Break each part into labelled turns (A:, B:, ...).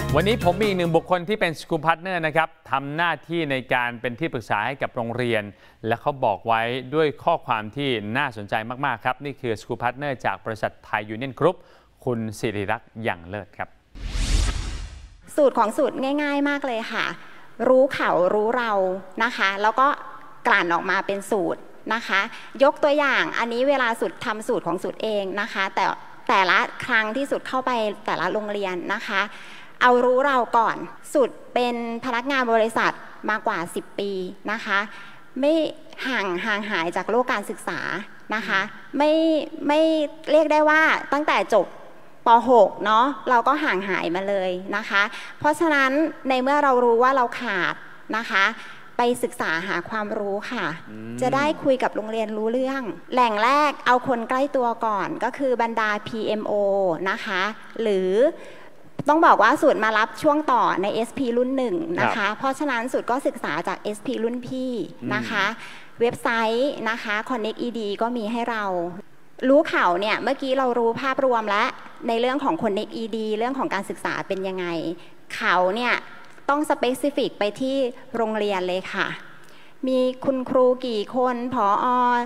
A: วันนี้ผมมีอีกหนึ่งบุคคลที่เป็นสกู๊ปพาร์ทเนอร์นะครับทำหน้าที่ในการเป็นที่ปรึกษาให้กับโรงเรียนและเขาบอกไว้ด้วยข้อความที่น่าสนใจมากๆครับนี่คือสกู๊ปพาร์ทเนอร์จากบริษัทไทยยูเนี่ยนกรุ๊ปคุณสิริรักษ์อย่างเลิศครับ
B: สูตรของสูตรง่ายๆมากเลยค่ะรู้เขารู้เรานะคะแล้วก็กลั่นออกมาเป็นสูตรนะคะยกตัวอย่างอันนี้เวลาสูตรทำสูตรของสูตรเองนะคะแต่ละครั้งที่สูตรเข้าไปแต่ละโรงเรียนนะคะเอารู้เราก่อนสูตรเป็นพนักงานบริษัทมากว่า10 ปีนะคะไม่ห่างหายจากโลกการศึกษานะคะไม่เรียกได้ว่าตั้งแต่จบป.6 เนาะเราก็ห่างหายมาเลยนะคะเพราะฉะนั้นในเมื่อเรารู้ว่าเราขาดนะคะไปศึกษาหาความรู้ค่ะจะได้คุยกับโรงเรียนรู้เรื่องแหล่งแรกเอาคนใกล้ตัวก่อนก็คือบรรดา PMO นะคะหรือต้องบอกว่าสูตรมารับช่วงต่อใน SP รุ่น1นะคะเพราะฉะนั้นสูตรก็ศึกษาจาก SP รุ่นพี่นะคะเว็บไซต์นะคะ Connect ED ก็มีให้เรารู้เขาเนี่ยเมื่อกี้เรารู้ภาพรวมแล้วในเรื่องของ Connect ED เรื่องของการศึกษาเป็นยังไงเขาเนี่ยต้องสเปซิฟิกไปที่โรงเรียนเลยค่ะมีคุณครูกี่คนผอ.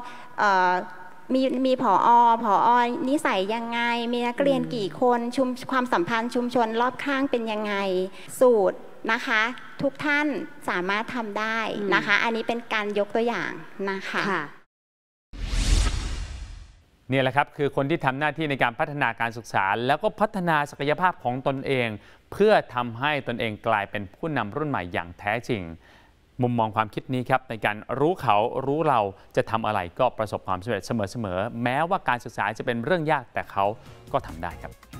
B: มีผอ.นิสัยยังไงมีนักเรียนกี่คนความสัมพันธ์ชุมชนรอบข้างเป็นยังไงสูตรนะคะทุกท่านสามารถทำได้นะคะอันนี้เป็นการยกตัวอย่างนะคะ
A: นี่แหละครับคือคนที่ทำหน้าที่ในการพัฒนาการศึกษาแล้วก็พัฒนาศักยภาพของตนเองเพื่อทำให้ตนเองกลายเป็นผู้นำรุ่นใหม่อย่างแท้จริงมุมมองความคิดนี้ครับในการรู้เขารู้เราจะทำอะไรก็ประสบความสำเร็จเสมอแม้ว่าการศึกษาจะเป็นเรื่องยากแต่เขาก็ทำได้ครับ